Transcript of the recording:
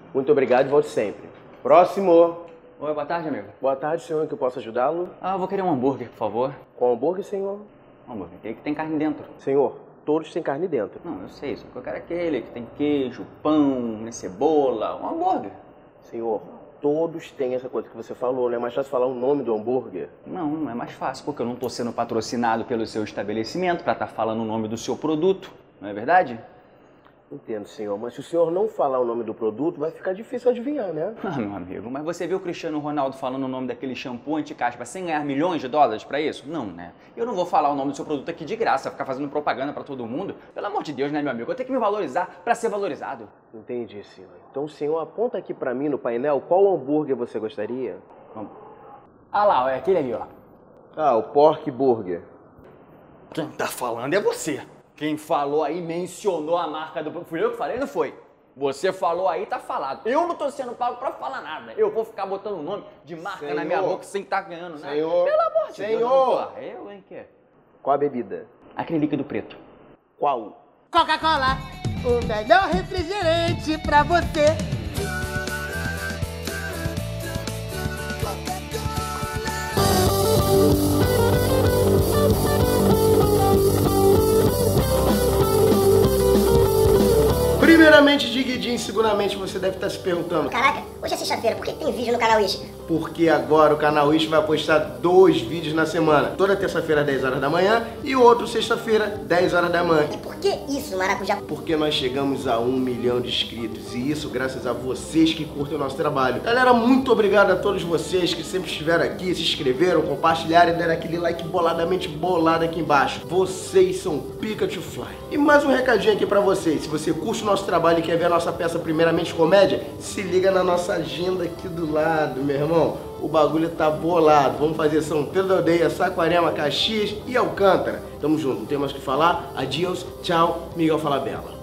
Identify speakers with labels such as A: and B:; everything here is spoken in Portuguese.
A: Muito obrigado e volte sempre. Próximo.
B: Oi, boa tarde, amigo.
A: Boa tarde, senhor, que eu posso ajudá-lo?
B: Eu vou querer um hambúrguer, por favor.
A: Com hambúrguer, senhor?
B: Um hambúrguer, aquele que tem carne dentro.
A: Senhor, todos têm carne dentro.
B: Não, eu sei, só que eu quero aquele que tem queijo, pão, cebola, um hambúrguer.
A: Senhor, todos têm essa coisa que você falou, né? É mais fácil falar o nome do hambúrguer.
B: Não é mais fácil, porque eu não estou sendo patrocinado pelo seu estabelecimento para estar falando o nome do seu produto, não é verdade?
A: Entendo, senhor, mas se o senhor não falar o nome do produto, vai ficar difícil adivinhar, né?
B: Meu amigo, mas você viu o Cristiano Ronaldo falando o nome daquele shampoo anti-caspa sem ganhar milhões de dólares pra isso? Não, né? Eu não vou falar o nome do seu produto aqui de graça, ficar fazendo propaganda pra todo mundo. Pelo amor de Deus, né, meu amigo? Eu tenho que me valorizar pra ser valorizado.
A: Entendi, senhor. Então o senhor aponta aqui pra mim no painel qual hambúrguer você gostaria?
B: Ah lá, é aquele ali, ó.
A: Ah, o Pork Burger.
B: Quem tá falando é você. Quem falou aí mencionou a marca do... Fui eu que falei, não foi? Você falou aí, tá falado. Eu não tô sendo pago pra falar nada. Eu vou ficar botando o nome de marca na minha boca sem estar ganhando nada.
A: Senhor,
B: pelo amor de Deus.
A: senhor.
B: Eu, hein, que?
A: Qual a bebida?
B: Aquele líquido preto.
A: Qual?
C: Coca-Cola, o melhor refrigerante pra você.
A: Primeiramente, Diguidinho, seguramente você deve estar se perguntando:
D: Caraca, hoje é sexta-feira, por que tem vídeo no canal Wish?
A: porque agora o canal Wish vai postar 2 vídeos na semana. Toda terça-feira, às 10 horas da manhã, e outro sexta-feira, 10 horas da manhã.
D: E por que isso, Maracujá?
A: Porque nós chegamos a 1 milhão de inscritos, e isso graças a vocês que curtem o nosso trabalho. Galera, muito obrigado a todos vocês que sempre estiveram aqui, se inscreveram, compartilharam e deram aquele like boladamente bolado aqui embaixo. Vocês são Pikachu Fly. E mais um recadinho aqui pra vocês: se você curte o nosso trabalho e quer ver a nossa peça Primeiramente Comédia, se liga na nossa agenda aqui do lado, meu irmão. O bagulho tá bolado. Vamos fazer São Pedro da Aldeia, Saquarema, Caxias e Alcântara. Tamo junto, não tem mais o que falar. Adiós, tchau, Miguel Falabella.